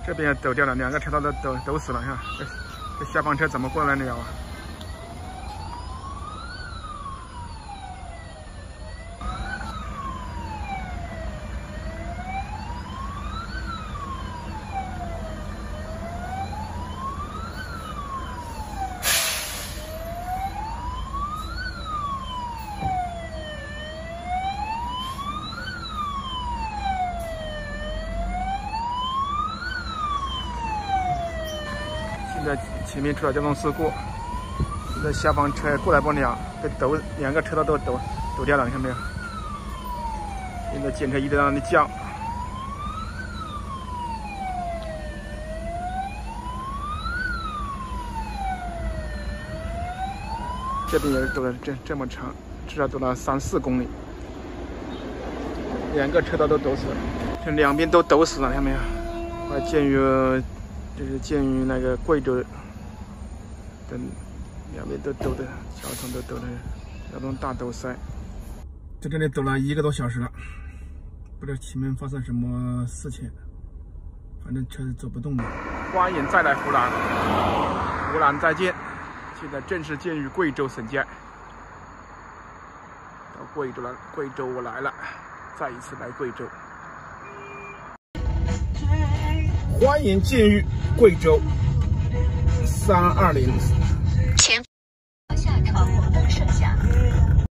这边也抖掉了，2个车道都抖死了，你看这消防车怎么过来了啊？现在前面出了交通事故，这消防车过来不了，这2个车道都抖掉了，你看没有？现在检车一直在那里叫。这边也是抖了这么长，至少抖了3、4公里，2个车道都抖死了，这2边都抖死了，看到没有？这是鉴于那个贵州的2边都抖的，交通都抖的，交通大堵塞，在这里抖了1个多小时了，不知道前面发生什么事情，反正车是走不动的。欢迎再来湖南，湖南再见。现在正式进入贵州省界，到贵州我来了，再一次来贵州。欢迎进入贵州320